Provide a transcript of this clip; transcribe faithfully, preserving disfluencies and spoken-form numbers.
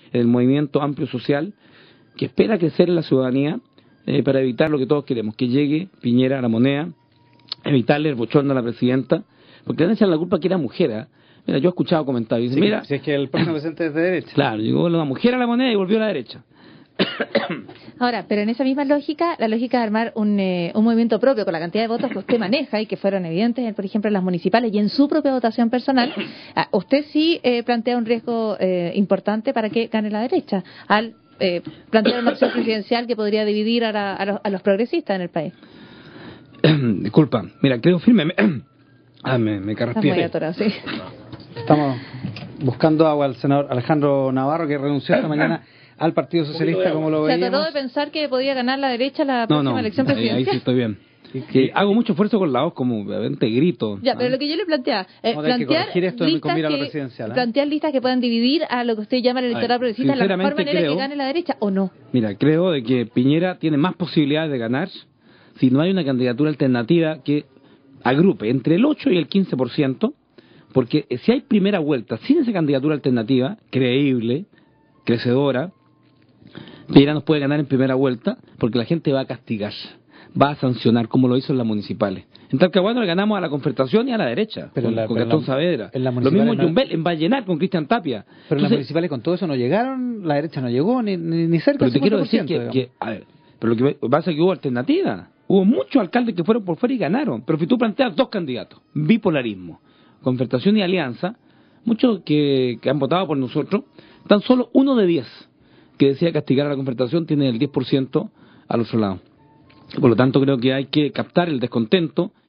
en el movimiento amplio social que espera crecer en la ciudadanía eh, para evitar lo que todos queremos, que llegue Piñera a la moneda, evitarle el bochorno a la presidenta, porque le han echado la culpa que era mujer. ¿eh? Mira, yo he escuchado comentarios, dice, sí, mira, si es que el próximo presidente es de derecha. Claro, llegó una mujer a la moneda y volvió a la derecha. Ahora, pero en esa misma lógica, la lógica de armar un, eh, un movimiento propio con la cantidad de votos que usted maneja y que fueron evidentes, por ejemplo, en las municipales y en su propia votación personal, usted sí eh, plantea un riesgo eh, importante para que gane la derecha, al eh, plantear una opción presidencial que podría dividir a, la, a, los, a los progresistas en el país. Disculpa, mira, creo firme. Ah, me, me carraspié. Está muy atorado, sí. Estamos buscando agua al senador Alejandro Navarro, que renunció esta mañana al Partido Socialista, como lo veíamos. Se trató de pensar que podía ganar la derecha la no, próxima no, elección ahí, presidencial. ahí sí estoy bien. Que hago mucho esfuerzo con la voz, como obviamente grito. Ya, pero lo que yo le planteaba, eh, plantear, que esto listas que, que, presidencial, ¿eh? plantear listas que puedan dividir a lo que usted llama el electorado progresista de la mejor manera creo, que gane la derecha, ¿o no? Mira, creo de que Piñera tiene más posibilidades de ganar si no hay una candidatura alternativa que agrupe entre el ocho y el quince por ciento, porque si hay primera vuelta sin esa candidatura alternativa, creíble, crecedora, Piñera nos puede ganar en primera vuelta porque la gente va a castigar, va a sancionar como lo hizo en las municipales. En Talcahuano le ganamos a la Concertación y a la derecha, pero con, la, con Gastón la, Saavedra. Lo mismo en Yumbel, en Vallenar con Cristian Tapia. Pero Entonces, en las municipales con todo eso no llegaron, la derecha no llegó, ni, ni, ni cerca del cincuenta por ciento. Pero te quiero decir que, que a ver, pero lo que pasa es que hubo alternativa. Hubo muchos alcaldes que fueron por fuera y ganaron. Pero si tú planteas dos candidatos, bipolarismo, Concertación y Alianza, muchos que, que han votado por nosotros, tan solo uno de diez que decía castigar a la Concertación tiene el diez por ciento al otro lado. Por lo tanto, creo que hay que captar el descontento